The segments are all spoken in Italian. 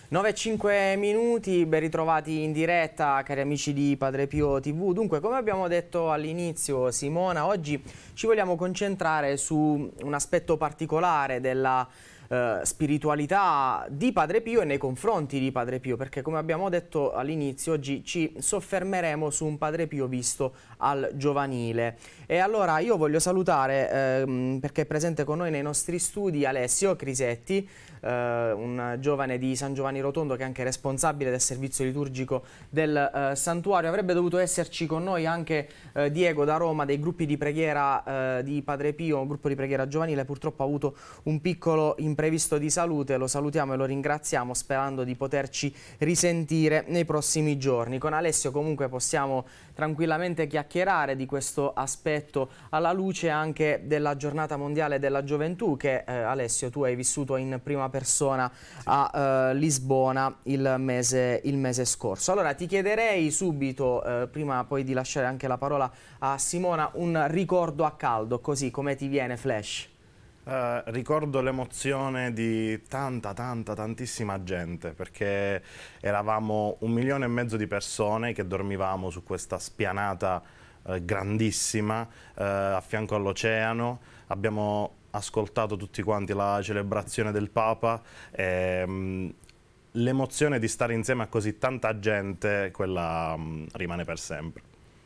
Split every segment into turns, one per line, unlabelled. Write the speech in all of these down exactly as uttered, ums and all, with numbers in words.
nove e cinque minuti, ben ritrovati in diretta cari amici di Padre Pio tivù. Dunque, come abbiamo detto all'inizio, Simona, oggi ci vogliamo concentrare su un aspetto particolare della eh, spiritualità di Padre Pio e nei confronti di Padre Pio, perché come abbiamo detto all'inizio oggi ci soffermeremo su un Padre Pio visto al giovanile. E allora io voglio salutare, ehm, perché è presente con noi nei nostri studi, Alessio Crisetti, Uh, un giovane di San Giovanni Rotondo che è anche responsabile del servizio liturgico del uh, santuario. Avrebbe dovuto esserci con noi anche uh, Diego da Roma dei gruppi di preghiera uh, di Padre Pio, un gruppo di preghiera giovanile, purtroppo ha avuto un piccolo imprevisto di salute. Lo salutiamo e lo ringraziamo sperando di poterci risentire nei prossimi giorni. Con Alessio comunque possiamo tranquillamente chiacchierare di questo aspetto alla luce anche della giornata mondiale della gioventù che eh, Alessio tu hai vissuto in prima persona a uh, Lisbona il mese, il mese scorso. Allora ti chiederei subito, uh, prima poi di lasciare anche la parola a Simona, un ricordo a caldo, così come ti viene flash.
Uh, ricordo l'emozione di tanta, tanta, tantissima gente, perché eravamo un milione e mezzo di persone che dormivamo su questa spianata uh, grandissima uh, a fianco all'oceano. Abbiamo ascoltato tutti quanti la celebrazione del Papa e um, l'emozione di stare insieme a così tanta gente, quella um, rimane per sempre.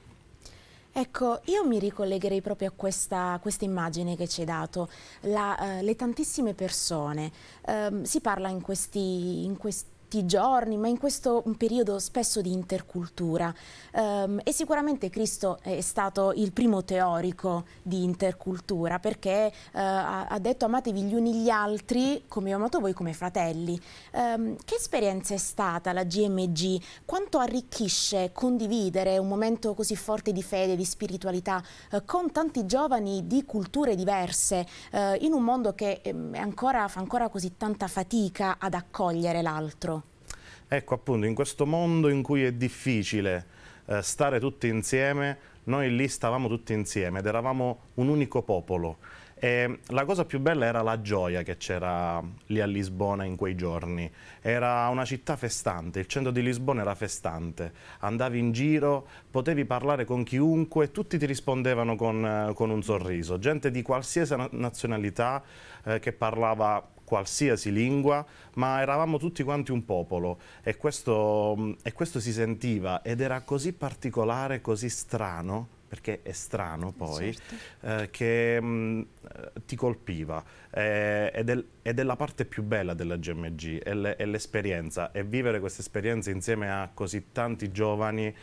Ecco, io mi ricollegherei proprio a questa, questa immagine che ci hai dato, la, uh, le tantissime persone. Um, si parla in questi, in questi giorni, ma in questo periodo spesso di intercultura um, e sicuramente Cristo è stato il primo teorico di intercultura, perché uh, ha, ha detto amatevi gli uni gli altri come ho amato voi come fratelli. Um, che esperienza è stata la G M G? Quanto arricchisce condividere un momento così forte di fede, di spiritualità uh, con tanti giovani di culture diverse uh, in un mondo che um, è ancora, fa ancora così tanta fatica ad accogliere l'altro?
Ecco, appunto, in questo mondo in cui è difficile eh, stare tutti insieme, noi lì stavamo tutti insieme ed eravamo un unico popolo. E la cosa più bella era la gioia che c'era lì a Lisbona in quei giorni. Era una città festante, il centro di Lisbona era festante. Andavi in giro, potevi parlare con chiunque, tutti ti rispondevano con, con un sorriso. Gente di qualsiasi nazionalità eh, che parlava qualsiasi lingua, ma eravamo tutti quanti un popolo e questo, e questo si sentiva ed era così particolare, così strano, perché è strano poi, certo. eh, che mh, ti colpiva eh, ed, è, ed è la parte più bella della G M G, è l'esperienza, e vivere questa esperienza insieme a così tanti giovani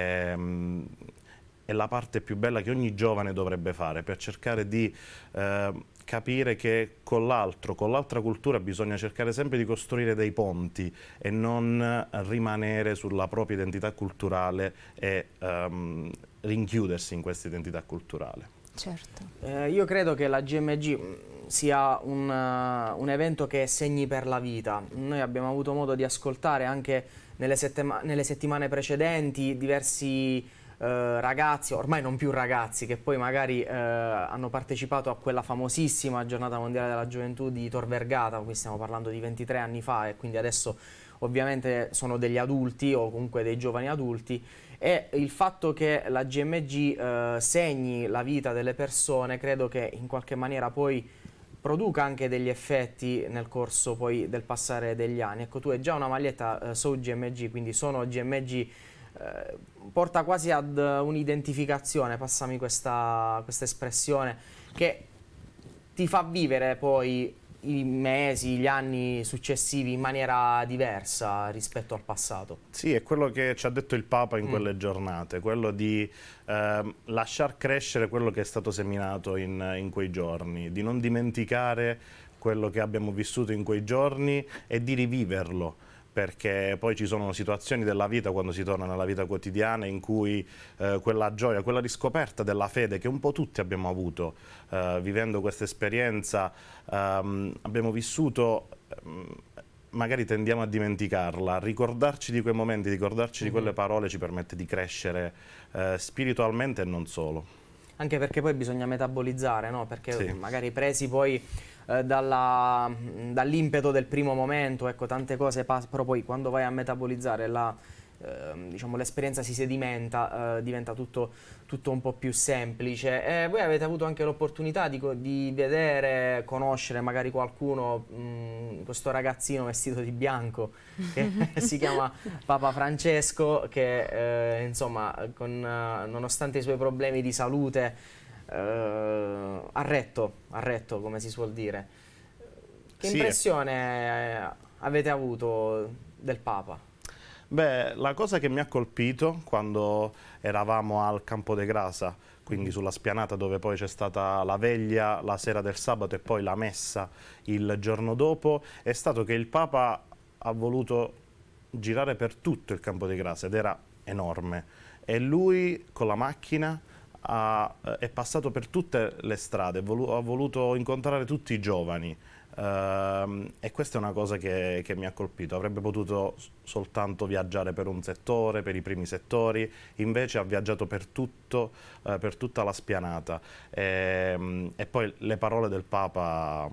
eh, è la parte più bella che ogni giovane dovrebbe fare per cercare di eh, capire che con l'altro, con l'altra cultura bisogna cercare sempre di costruire dei ponti e non rimanere sulla propria identità culturale e um, rinchiudersi in questa identità culturale.
Certo.
Eh, io credo che la G M G sia un, uh, un evento che segni per la vita. Noi abbiamo avuto modo di ascoltare anche nelle, settima nelle settimane precedenti diversi Uh, ragazzi, ormai non più ragazzi, che poi magari uh, hanno partecipato a quella famosissima giornata mondiale della gioventù di Tor Vergata, qui stiamo parlando di ventitré anni fa, e quindi adesso ovviamente sono degli adulti o comunque dei giovani adulti, e il fatto che la G M G uh, segni la vita delle persone credo che in qualche maniera poi produca anche degli effetti nel corso poi del passare degli anni. Ecco, tu hai già una maglietta uh, So G M G, quindi sono G M G, Eh, porta quasi ad un'identificazione, passami questa, questa espressione, che ti fa vivere poi i mesi, gli anni successivi in maniera diversa rispetto al passato.
Sì, è quello che ci ha detto il Papa in mm. quelle giornate, quello di eh, lasciar crescere quello che è stato seminato in, in quei giorni, di non dimenticare quello che abbiamo vissuto in quei giorni e di riviverlo, perché poi ci sono situazioni della vita, quando si torna nella vita quotidiana, in cui eh, quella gioia, quella riscoperta della fede che un po' tutti abbiamo avuto eh, vivendo questa esperienza, ehm, abbiamo vissuto, ehm, magari tendiamo a dimenticarla. Ricordarci di quei momenti, ricordarci mm-hmm. di quelle parole ci permette di crescere eh, spiritualmente e non solo.
Anche perché poi bisogna metabolizzare, no? Perché sì. magari presi poi eh, dall'impeto del primo momento, ecco, tante cose, però poi quando vai a metabolizzare la, eh, diciamo, l'esperienza si sedimenta, eh, diventa tutto, tutto un po' più semplice. E voi avete avuto anche l'opportunità di, di vedere, conoscere magari qualcuno, mh, questo ragazzino vestito di bianco che si chiama Papa Francesco, che eh, insomma, con, eh, nonostante i suoi problemi di salute, eh, ha retto, ha retto, come si suol dire. Che
sì,
impressione avete avuto del Papa?
Beh, la cosa che mi ha colpito quando eravamo al Campo de Grasa, quindi sulla spianata dove poi c'è stata la veglia la sera del sabato e poi la messa il giorno dopo, è stato che il Papa ha voluto girare per tutto il Campo de Grasa ed era enorme, e lui con la macchina ha, è passato per tutte le strade, ha voluto incontrare tutti i giovani. Uh, e questa è una cosa che, che mi ha colpito. Avrebbe potuto soltanto viaggiare per un settore, per i primi settori, invece ha viaggiato per tutto, uh, per tutta la spianata. E, e poi le parole del Papa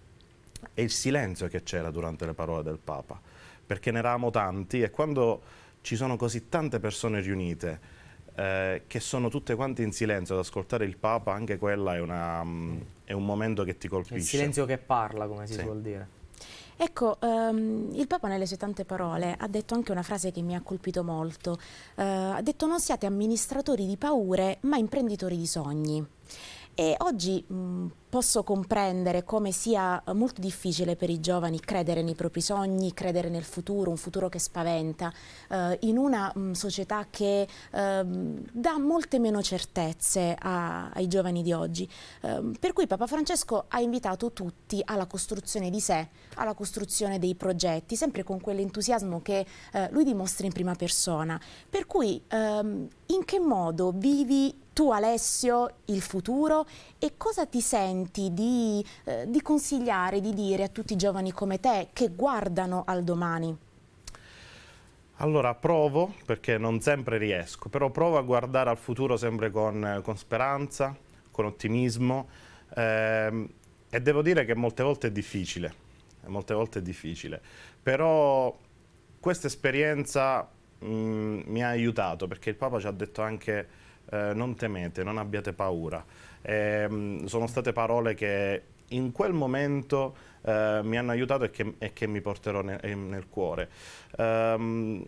e il silenzio che c'era durante le parole del Papa, perché ne eravamo tanti, e quando ci sono così tante persone riunite Eh, che sono tutte quante in silenzio ad ascoltare il Papa, anche quella è, una, um, è un momento che ti colpisce.
Il silenzio che parla, come si
sì.
suol dire.
Ecco, um, il Papa nelle sue tante parole ha detto anche una frase che mi ha colpito molto. Uh, ha detto: non siate amministratori di paure, ma imprenditori di sogni. E oggi mh, posso comprendere come sia molto difficile per i giovani credere nei propri sogni, credere nel futuro, un futuro che spaventa, eh, in una mh, società che eh, dà molte meno certezze a, ai giovani di oggi. Eh, per cui Papa Francesco ha invitato tutti alla costruzione di sé, alla costruzione dei progetti, sempre con quell'entusiasmo che eh, lui dimostra in prima persona. Per cui ehm, in che modo vivi tu, Alessio, il futuro, e cosa ti senti di, eh, di consigliare, di dire a tutti i giovani come te che guardano al domani?
Allora, provo, perché non sempre riesco, però provo a guardare al futuro sempre con, con speranza, con ottimismo, ehm, e devo dire che molte volte è difficile, molte volte è difficile, però questa esperienza mh, mi ha aiutato, perché il Papa ci ha detto anche Eh, non temete, non abbiate paura. Eh, sono state parole che in quel momento eh, mi hanno aiutato e che, e che mi porterò ne, nel cuore. Um,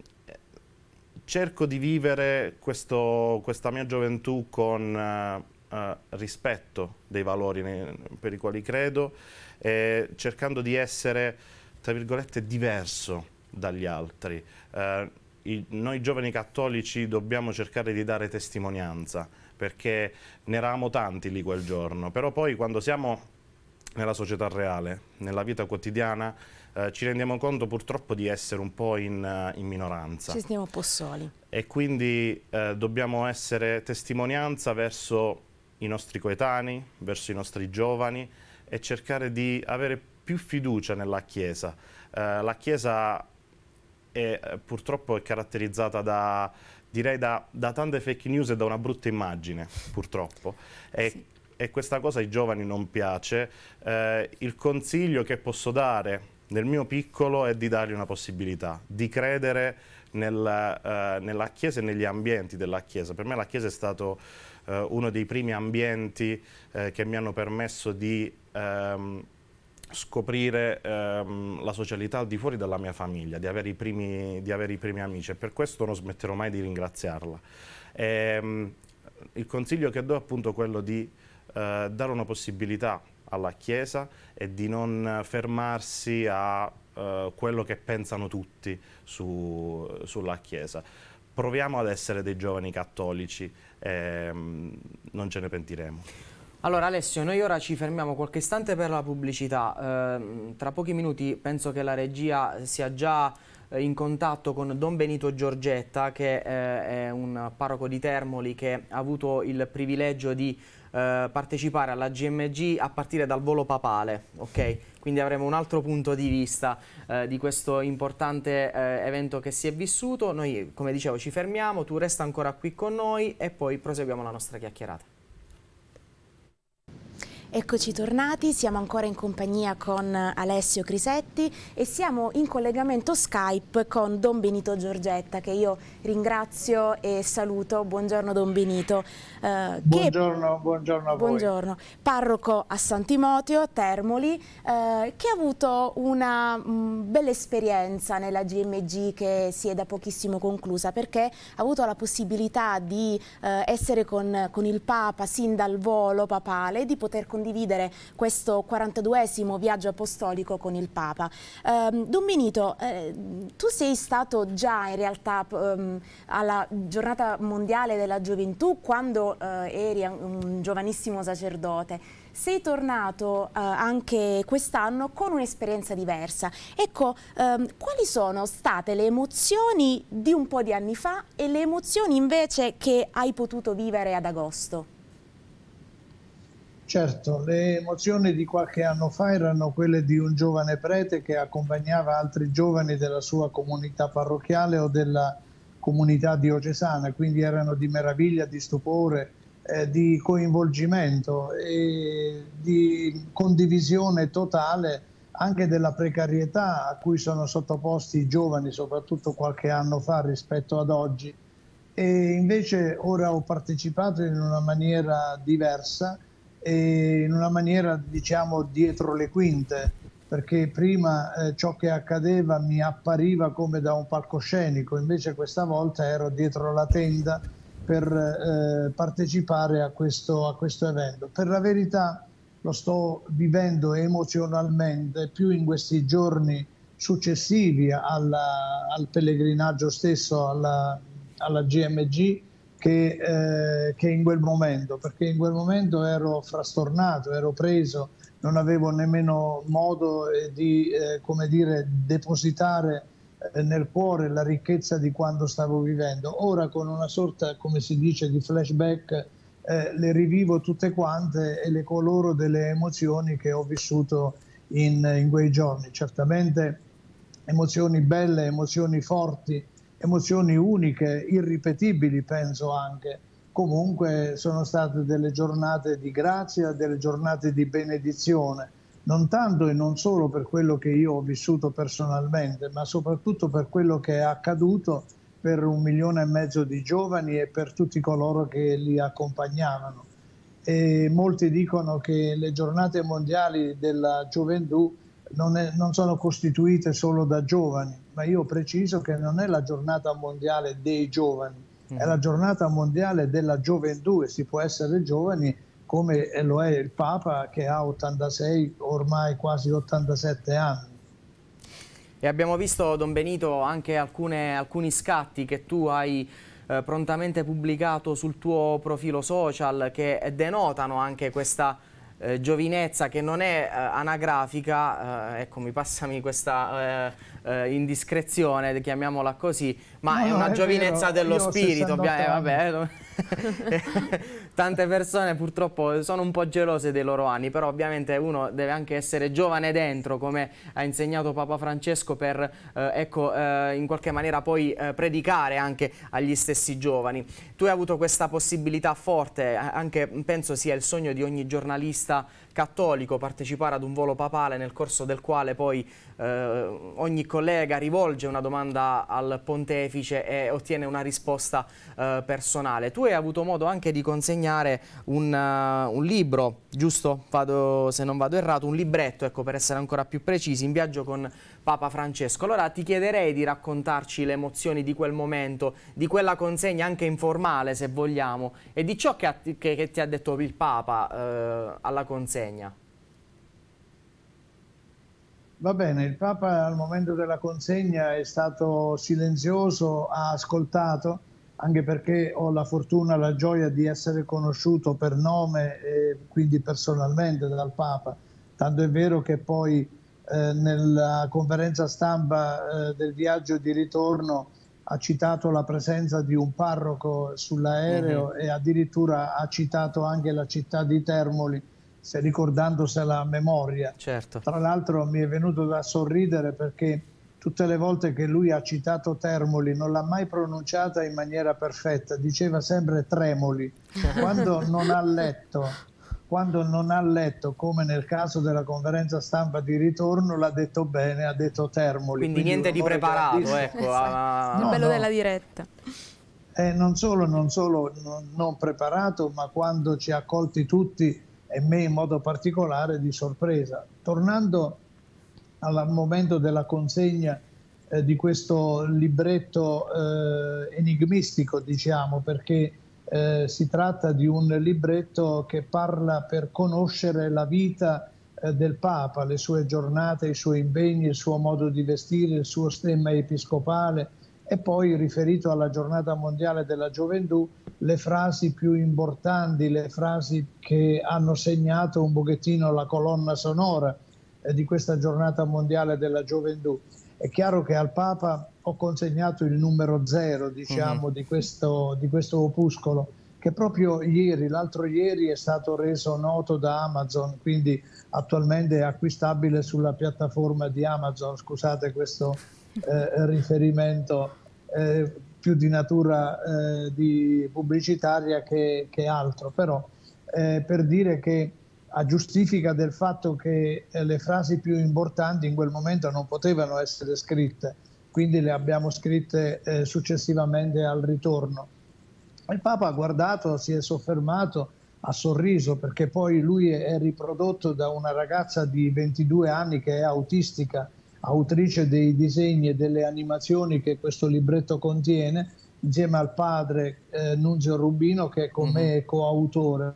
cerco di vivere questo, questa mia gioventù con uh, uh, rispetto dei valori ne, per i quali credo, e cercando di essere, tra virgolette, diverso dagli altri. Uh, I, noi giovani cattolici dobbiamo cercare di dare testimonianza, perché ne eravamo tanti lì quel giorno, però poi quando siamo nella società reale, nella vita quotidiana, eh, ci rendiamo conto purtroppo di essere un po' in, in minoranza.
Ci stiamo un po' soli.
E quindi eh, dobbiamo essere testimonianza verso i nostri coetanei, verso i nostri giovani, e cercare di avere più fiducia nella Chiesa. Eh, la Chiesa E, eh, purtroppo è caratterizzata da, direi da, da tante fake news e da una brutta immagine, purtroppo. E, sì. e questa cosa ai giovani non piace. Eh, il consiglio che posso dare nel mio piccolo è di dargli una possibilità, di credere nel, eh, nella Chiesa e negli ambienti della Chiesa. Per me la Chiesa è stato eh, uno dei primi ambienti eh, che mi hanno permesso di ehm, scoprire ehm, la socialità al di fuori della mia famiglia, di avere i primi, di avere i primi amici, e per questo non smetterò mai di ringraziarla. E, il consiglio che do è appunto quello di eh, dare una possibilità alla Chiesa e di non fermarsi a eh, quello che pensano tutti su, sulla Chiesa. Proviamo ad essere dei giovani cattolici e non ce ne pentiremo.
Allora Alessio, noi ora ci fermiamo qualche istante per la pubblicità. Eh, tra pochi minuti penso che la regia sia già eh, in contatto con Don Benito Giorgetta, che eh, è un parroco di Termoli che ha avuto il privilegio di eh, partecipare alla G M G a partire dal volo papale, ok? Quindi avremo un altro punto di vista eh, di questo importante eh, evento che si è vissuto. Noi, come dicevo, ci fermiamo, tu resta ancora qui con noi e poi proseguiamo la nostra chiacchierata.
Eccoci tornati, siamo ancora in compagnia con Alessio Crisetti e siamo in collegamento Skype con Don Benito Giorgetta, che io ringrazio e saluto. Buongiorno Don Benito.
Eh, buongiorno, che, buongiorno a voi.
Buongiorno, parroco a San Timoteo, Termoli, eh, che ha avuto una mh, bella esperienza nella G M G che si è da pochissimo conclusa, perché ha avuto la possibilità di eh, essere con, con il Papa sin dal volo papale, di poter condividere questo quarantaduesimo viaggio apostolico con il Papa. Eh, Don Benito, eh, tu sei stato già in realtà ehm, alla giornata mondiale della gioventù quando eh, eri un giovanissimo sacerdote. Sei tornato eh, anche quest'anno con un'esperienza diversa. Ecco, ehm, quali sono state le emozioni di un po' di anni fa e le emozioni invece che hai potuto vivere ad agosto?
Certo, le emozioni di qualche anno fa erano quelle di un giovane prete che accompagnava altri giovani della sua comunità parrocchiale o della comunità diocesana, quindi erano di meraviglia, di stupore, eh, di coinvolgimento e di condivisione totale anche della precarietà a cui sono sottoposti i giovani, soprattutto qualche anno fa rispetto ad oggi. E invece ora ho partecipato in una maniera diversa, e in una maniera diciamo dietro le quinte, perché prima eh, ciò che accadeva mi appariva come da un palcoscenico, invece questa volta ero dietro la tenda per eh, partecipare a questo, a questo evento. Per la verità lo sto vivendo emozionalmente più in questi giorni successivi alla, al pellegrinaggio stesso, alla, alla G M G, Che, eh, che in quel momento, perché in quel momento ero frastornato, ero preso, non avevo nemmeno modo eh, di eh, come dire, depositare eh, nel cuore la ricchezza di quando stavo vivendo. Ora con una sorta, come si dice, di flashback eh, le rivivo tutte quante e le coloro delle emozioni che ho vissuto in, in quei giorni. Certamente emozioni belle, emozioni forti, emozioni uniche, irripetibili penso anche. Comunque sono state delle giornate di grazia, delle giornate di benedizione, non tanto e non solo per quello che io ho vissuto personalmente, ma soprattutto per quello che è accaduto per un milione e mezzo di giovani e per tutti coloro che li accompagnavano. E molti dicono che le giornate mondiali della gioventù Non, è, non sono costituite solo da giovani, ma io preciso che non è la giornata mondiale dei giovani, mm. è la giornata mondiale della gioventù, e si può essere giovani come lo è il Papa, che ha ottantasei, ormai quasi ottantasette anni.
E abbiamo visto, Don Benito, anche alcune, alcuni scatti che tu hai eh, prontamente pubblicato sul tuo profilo social, che denotano anche questa Eh, giovinezza che non è eh, anagrafica, eh, ecco, mi passami questa eh, eh, indiscrezione, chiamiamola così, ma no, è una è giovinezza vero, dello spirito. Eh, vabbè, tante persone purtroppo sono un po' gelose dei loro anni, però ovviamente uno deve anche essere giovane dentro, come ha insegnato Papa Francesco, per eh, ecco, eh, in qualche maniera poi eh, predicare anche agli stessi giovani. Tu hai avuto questa possibilità forte, anche penso sia il sogno di ogni giornalista cattolico, partecipare ad un volo papale nel corso del quale poi eh, ogni collega rivolge una domanda al pontefice e ottiene una risposta eh, personale. Tu hai avuto modo anche di consegnare un, uh, un libro, giusto? Vado, se non vado errato, un libretto, ecco, per essere ancora più precisi, In viaggio con Papa Francesco. Allora ti chiederei di raccontarci le emozioni di quel momento, di quella consegna anche informale, se vogliamo, e di ciò che, ha, che, che ti ha detto il Papa eh, alla consegna.
Va bene, il Papa al momento della consegna è stato silenzioso, ha ascoltato, anche perché ho la fortuna, la gioia di essere conosciuto per nome e quindi personalmente dal Papa. Tanto è vero che poi eh, nella conferenza stampa eh, del viaggio di ritorno ha citato la presenza di un parroco sull'aereo, mm-hmm. e addirittura ha citato anche la città di Termoli, se ricordandosela a memoria.
Certo.
Tra l'altro mi è venuto da sorridere perché tutte le volte che lui ha citato Termoli non l'ha mai pronunciata in maniera perfetta, diceva sempre Tremoli. Quando non ha letto quando non ha letto, come nel caso della conferenza stampa di ritorno, l'ha detto bene, ha detto Termoli.
Quindi, quindi niente di preparato, ecco.
Ah, no, il bello no. della diretta.
Eh, non solo, non solo non, non preparato, ma quando ci ha accolti tutti, e me in modo particolare, di sorpresa. Tornando al momento della consegna eh, di questo libretto eh, enigmistico, diciamo, perché eh, si tratta di un libretto che parla per conoscere la vita eh, del Papa, le sue giornate, i suoi impegni, il suo modo di vestire, il suo stemma episcopale, e poi, riferito alla giornata mondiale della gioventù, le frasi più importanti, le frasi che hanno segnato un pochettino la colonna sonora eh, di questa giornata mondiale della gioventù. È chiaro che al Papa ho consegnato il numero zero, diciamo, uh-huh. di, questo, di questo opuscolo, che proprio ieri, l'altro ieri, è stato reso noto da Amazon, quindi attualmente è acquistabile sulla piattaforma di Amazon. Scusate questo eh, riferimento eh, più di natura eh, di pubblicitaria che, che altro, però eh, per dire che a giustifica del fatto che eh, le frasi più importanti in quel momento non potevano essere scritte, quindi le abbiamo scritte eh, successivamente al ritorno. Il Papa ha guardato, si è soffermato, ha sorriso, perché poi lui è, è riprodotto da una ragazza di ventidue anni che è autistica, autrice dei disegni e delle animazioni che questo libretto contiene, insieme al padre eh, Nunzio Rubino, che con me è coautore.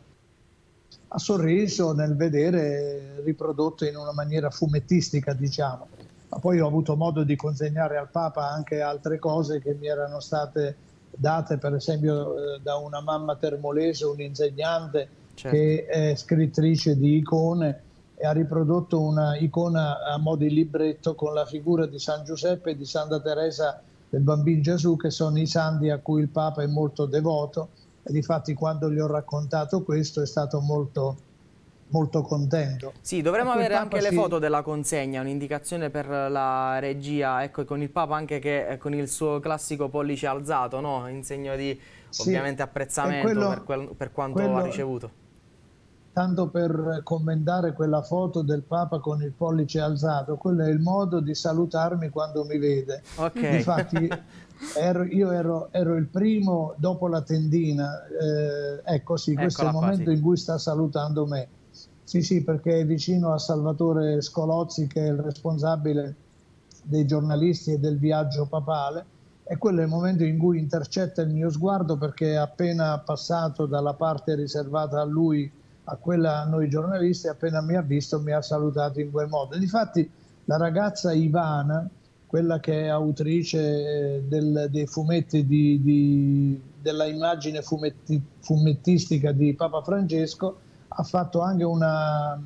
Ha sorriso nel vedere riprodotto in una maniera fumettistica, diciamo. Ma poi ho avuto modo di consegnare al Papa anche altre cose che mi erano state date, per esempio eh, da una mamma termolese, un'insegnante, certo, che è scrittrice di icone, e ha riprodotto una icona a mo' di libretto con la figura di San Giuseppe e di Santa Teresa del Bambino Gesù, che sono i santi a cui il Papa è molto devoto, e difatti quando gli ho raccontato questo è stato molto, molto contento.
Sì, dovremmo avere anche
si...
le foto della consegna, un'indicazione per la regia, ecco, con il Papa anche che con il suo classico pollice alzato, no? In segno di sì, ovviamente apprezzamento quello, per, quel, per quanto quello... ha ricevuto.
Tanto per commentare quella foto del Papa con il pollice alzato, quello è il modo di salutarmi quando mi vede.
Okay.
Infatti ero, io ero, ero il primo dopo la tendina, eh, ecco sì, questo Eccola è il momento qua, sì, in cui sta salutando me. Sì, sì, perché è vicino a Salvatore Scolozzi, che è il responsabile dei giornalisti e del viaggio papale, e quello è il momento in cui intercetta il mio sguardo, perché è appena passato dalla parte riservata a lui a quella a noi giornalisti, appena mi ha visto mi ha salutato in quel modo. Difatti la ragazza Ivana, quella che è autrice del, dei fumetti di, di, della immagine fumetti, fumettistica di Papa Francesco, ha fatto anche una,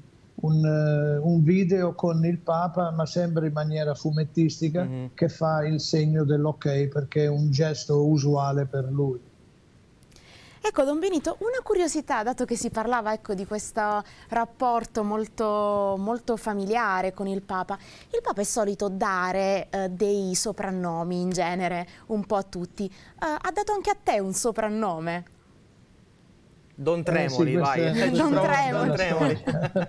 un, un video con il Papa, ma sempre in maniera fumettistica, mm-hmm, che fa il segno dell'ok, perché è un gesto usuale per lui.
Ecco, Don Benito, una curiosità, dato che si parlava, ecco, di questo rapporto molto, molto familiare con il Papa. Il Papa è solito dare eh, dei soprannomi in genere, un po' a tutti. Eh, ha dato anche a te un soprannome?
Don Tremoli, eh sì, vai.
È... Don Tremoli.
Don Tremoli.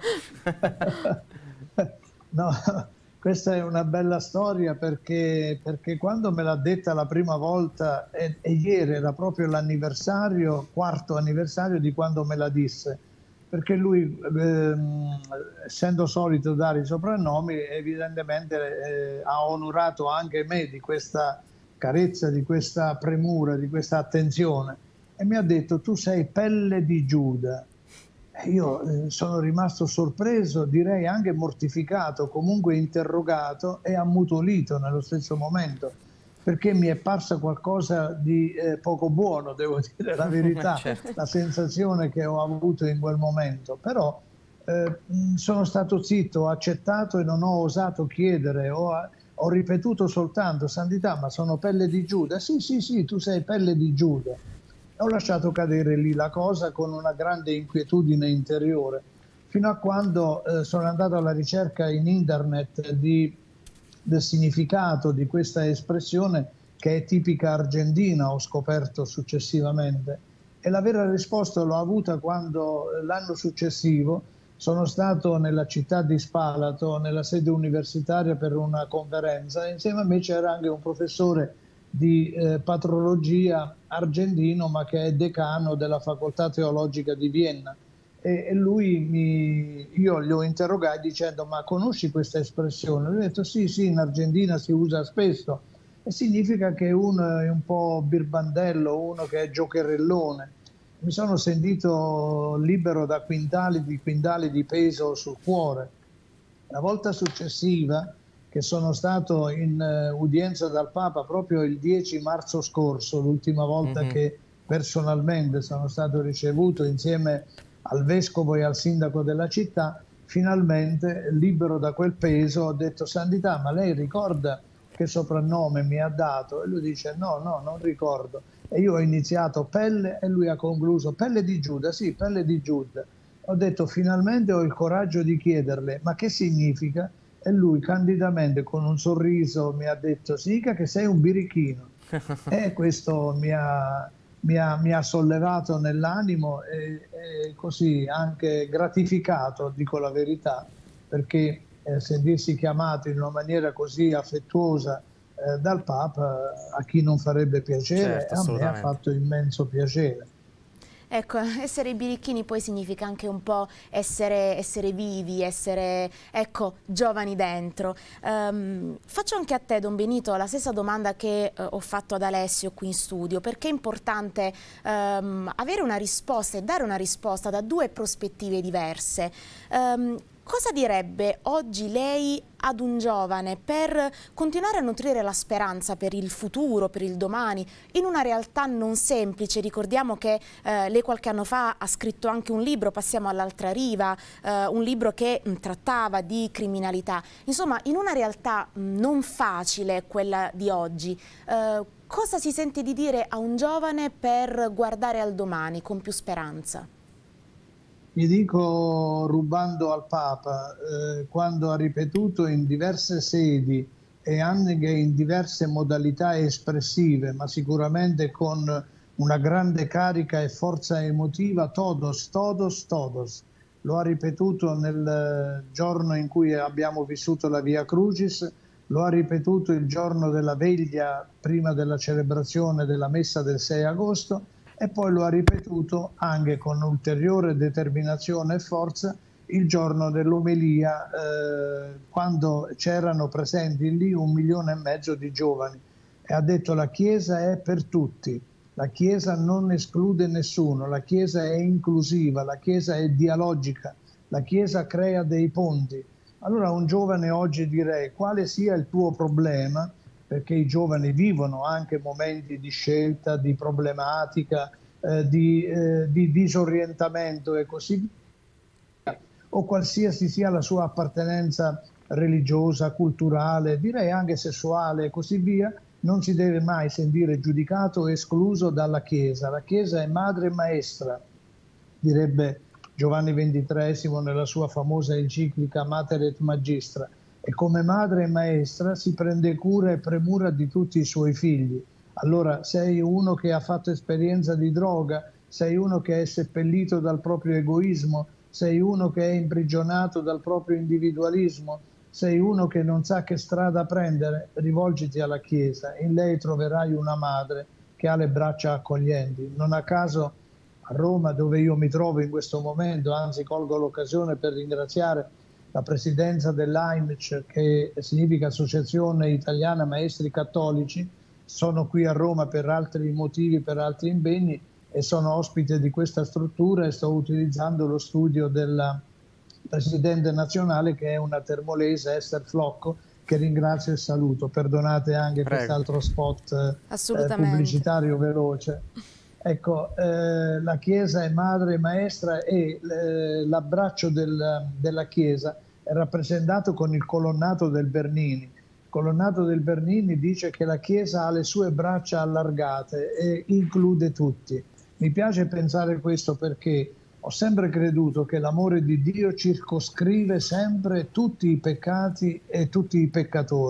No, questa è una bella storia, perché, perché quando me l'ha detta la prima volta, e, e ieri era proprio l'anniversario, quarto anniversario di quando me la disse, perché lui, ehm, essendo solito dare i soprannomi, evidentemente eh, ha onorato anche me di questa carezza, di questa premura, di questa attenzione, e mi ha detto: tu sei Pelle di Giuda. Io eh, sono rimasto sorpreso, direi anche mortificato, comunque interrogato e ammutolito nello stesso momento, perché mi è parsa qualcosa di eh, poco buono, devo dire la verità, certo, la sensazione che ho avuto in quel momento. Però eh, sono stato zitto, ho accettato e non ho osato chiedere, ho, ho ripetuto soltanto: Santità, ma sono Pelle di Giuda? Sì, sì, sì, tu sei Pelle di Giuda. Ho lasciato cadere lì la cosa con una grande inquietudine interiore, fino a quando eh, sono andato alla ricerca in internet di, del significato di questa espressione, che è tipica argentina, ho scoperto successivamente, E la vera risposta l'ho avuta quando l'anno successivo sono stato nella città di Spalato, nella sede universitaria per una conferenza, e insieme a me c'era anche un professore di eh, patrologia argentino, ma che è decano della facoltà teologica di Vienna. E, e lui mi, io gli ho interrogato dicendo: ma conosci questa espressione? Lui ha detto: sì, sì, in Argentina si usa spesso, e significa che uno è un po' birbandello, uno che è giocherellone. Mi sono sentito libero da quintali di quintali di peso sul cuore. La volta successiva, che sono stato in uh, udienza dal Papa proprio il dieci marzo scorso, l'ultima volta mm-hmm. che personalmente sono stato ricevuto insieme al vescovo e al sindaco della città, finalmente, libero da quel peso, ho detto: Santità, ma lei ricorda che soprannome mi ha dato? E lui dice: no, no, non ricordo. E io ho iniziato Pelle e lui ha concluso: Pelle di Giuda, sì, Pelle di Giuda. Ho detto: finalmente ho il coraggio di chiederle: ma che significa? E lui candidamente, con un sorriso, mi ha detto: significa che sei un birichino. E questo mi ha, mi ha, mi ha sollevato nell'animo e, e così anche gratificato, dico la verità, perché eh, sentirsi chiamato in una maniera così affettuosa eh, dal Papa, a chi non farebbe piacere,
certo,
a me ha fatto immenso piacere.
Ecco, essere birichini poi significa anche un po' essere, essere vivi, essere, ecco, giovani dentro. Um, faccio anche a te, Don Benito, la stessa domanda che uh, ho fatto ad Alessio qui in studio, perché è importante um, avere una risposta e dare una risposta da due prospettive diverse. Um, Cosa direbbe oggi lei ad un giovane per continuare a nutrire la speranza per il futuro, per il domani, in una realtà non semplice? Ricordiamo che eh, lei qualche anno fa ha scritto anche un libro, Passiamo all'altra riva, eh, un libro che mh, trattava di criminalità. Insomma, in una realtà mh, non facile, quella di oggi, eh, cosa si sente di dire a un giovane per guardare al domani con più speranza?
Gli dico, rubando al Papa, eh, quando ha ripetuto in diverse sedi e anche in diverse modalità espressive, ma sicuramente con una grande carica e forza emotiva, todos, todos, todos. Lo ha ripetuto nel giorno in cui abbiamo vissuto la Via Crucis, lo ha ripetuto il giorno della veglia prima della celebrazione della messa del sei agosto, e poi lo ha ripetuto anche con ulteriore determinazione e forza il giorno dell'omelia, eh, quando c'erano presenti lì un milione e mezzo di giovani, e ha detto: la Chiesa è per tutti, la Chiesa non esclude nessuno, la Chiesa è inclusiva, la Chiesa è dialogica, la Chiesa crea dei ponti. Allora, un giovane oggi direi: quale sia il tuo problema? Perché i giovani vivono anche momenti di scelta, di problematica, eh, di, eh, di disorientamento e così via, o qualsiasi sia la sua appartenenza religiosa, culturale, direi anche sessuale e così via, non si deve mai sentire giudicato o escluso dalla Chiesa. La Chiesa è madre e maestra, direbbe Giovanni ventitreesimo nella sua famosa enciclica Mater et Magistra, e come madre e maestra si prende cura e premura di tutti i suoi figli. Allora, sei uno che ha fatto esperienza di droga, sei uno che è seppellito dal proprio egoismo, sei uno che è imprigionato dal proprio individualismo, sei uno che non sa che strada prendere, rivolgiti alla Chiesa. In lei troverai una madre che ha le braccia accoglienti. Non a caso a Roma, dove io mi trovo in questo momento, anzi colgo l'occasione per ringraziare la presidenza dell'A I M C, che significa Associazione Italiana Maestri Cattolici, sono qui a Roma per altri motivi, per altri impegni, e sono ospite di questa struttura e sto utilizzando lo studio della presidente nazionale, che è una termolese, Esther Flocco, che ringrazio e saluto. Perdonate anche quest'altro spot eh, pubblicitario veloce. Ecco, eh, la Chiesa è madre e maestra, e eh, l'abbraccio del, della Chiesa è rappresentato con il colonnato del Bernini. Il colonnato del Bernini dice che la Chiesa ha le sue braccia allargate e include tutti. Mi piace pensare questo perché ho sempre creduto che l'amore di Dio circoscrive sempre tutti i peccati e tutti i peccatori.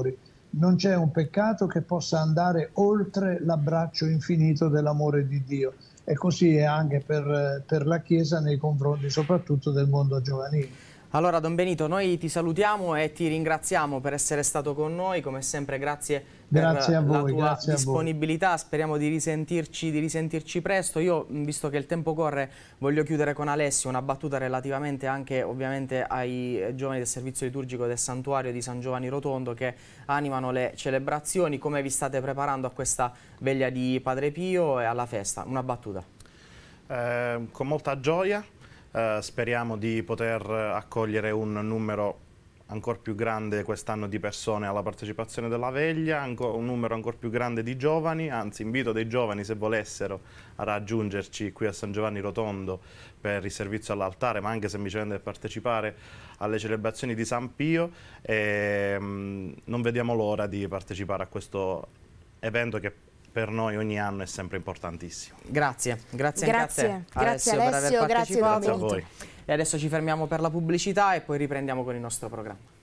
non c'è un peccato che possa andare oltre l'abbraccio infinito dell'amore di Dio. E così è anche per, per la Chiesa nei confronti soprattutto del mondo giovanile.
Allora Don Benito, noi ti salutiamo e ti ringraziamo per essere stato con noi, come sempre grazie,
grazie
per
a voi,
la tua
grazie
disponibilità, speriamo di risentirci, di risentirci presto. Io, visto che il tempo corre, voglio chiudere con Alessio una battuta relativamente anche ovviamente ai giovani del servizio liturgico del santuario di San Giovanni Rotondo che animano le celebrazioni. Come vi state preparando a questa veglia di Padre Pio e alla festa? Una battuta.
Eh, con molta gioia. Uh, speriamo di poter accogliere un numero ancora più grande quest'anno di persone alla partecipazione della veglia, un numero ancora più grande di giovani, anzi invito dei giovani se volessero a raggiungerci qui a San Giovanni Rotondo per il servizio all'altare, ma anche semplicemente per partecipare alle celebrazioni di San Pio e um, non vediamo l'ora di partecipare a questo evento che per noi ogni anno è sempre importantissimo.
Grazie, grazie,
grazie
anche a te,
grazie
Alessio,
Alessio,
per aver
grazie,
partecipato.
Grazie a voi.
E adesso ci fermiamo per la pubblicità e poi riprendiamo con il nostro programma.